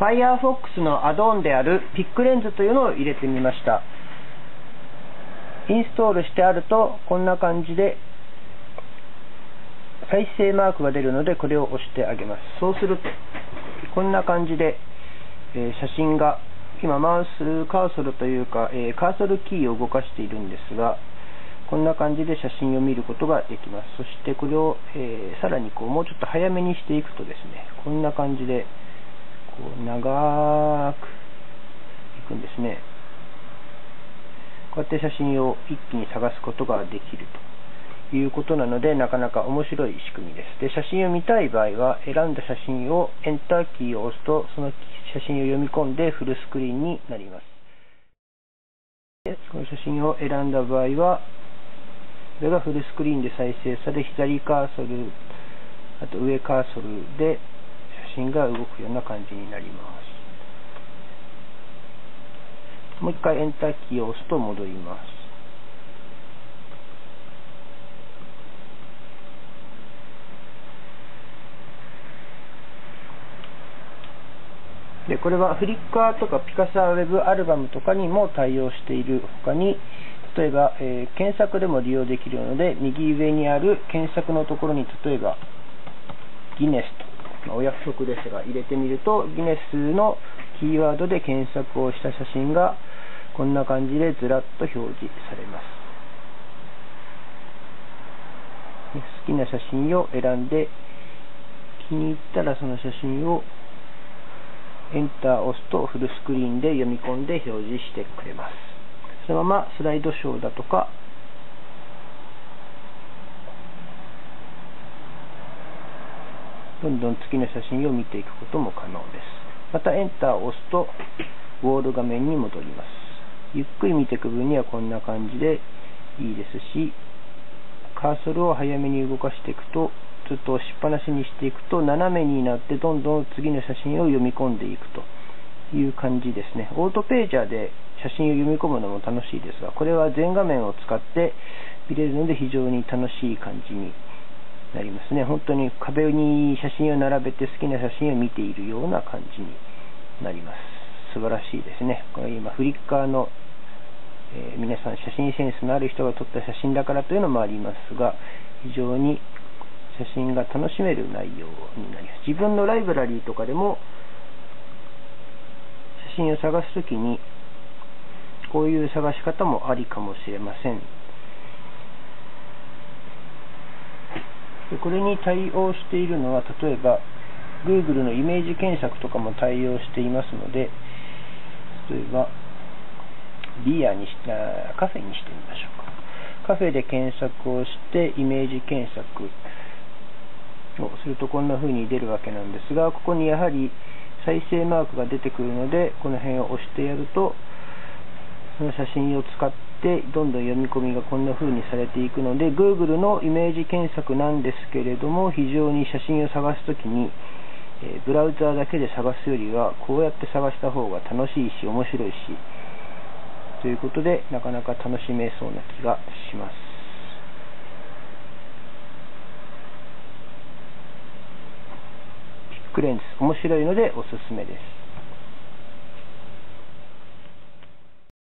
Firefox のアドオンであるピックレンズというのを入れてみました。インストールしてあるとこんな感じで再生マークが出るので、これを押してあげます。そうするとこんな感じで、写真が今マウスカーソルというか、カーソルキーを動かしているんですが、こんな感じで写真を見ることができます。そしてこれを、さらにもうちょっと早めにしていくとですね、こんな感じで長くいくんですね。こうやって写真を一気に探すことができるということなので、なかなか面白い仕組みです。で、写真を見たい場合は、選んだ写真をエンターキーを押すと、その写真を読み込んでフルスクリーンになります。で、この写真を選んだ場合は、これがフルスクリーンで再生され、左カーソル、あと上カーソルで写真が動くような感じになります。もう一回エンターキーを押すと戻ります。で、これはフリッカーとかピカサーウェブアルバムとかにも対応している他に、例えば、検索でも利用できるので、右上にある検索のところに、例えばギネスと、お約束ですが入れてみると、ギネスのキーワードで検索をした写真がこんな感じでずらっと表示されます。好きな写真を選んで、気に入ったらその写真をエンターを押すとフルスクリーンで読み込んで表示してくれます。そのままスライドショーだとか、どんどん次の写真を見ていくことも可能です。またエンターを押すとウォール画面に戻ります。ゆっくり見ていく分にはこんな感じでいいですし、カーソルを早めに動かしていくと、ずっと押しっぱなしにしていくと斜めになってどんどん次の写真を読み込んでいくという感じですね。オートページャーで写真を読み込むのも楽しいですが、これは全画面を使って見れるので非常に楽しい感じになりますね。本当に壁に写真を並べて好きな写真を見ているような感じになります。素晴らしいですね。これ今フリッカーの、皆さん写真センスのある人が撮った写真だからというのもありますが、非常に写真が楽しめる内容になります。自分のライブラリーとかでも写真を探すときにこういう探し方もありかもしれません。で、これに対応しているのは、例えば Google のイメージ検索とかも対応していますので、例えばカフェにしてみましょうか。カフェで検索をしてイメージ検索をするとこんな風に出るわけなんですが、ここにやはり再生マークが出てくるので、この辺を押してやるとその写真を使ってどんどん読み込みがこんな風にされていくので、 Google のイメージ検索なんですけれども、非常に写真を探すときに、ブラウザーだけで探すよりはこうやって探した方が楽しいし面白いしということで、なかなか楽しめそうな気がします。ピックレンズ面白いのでおすすめです。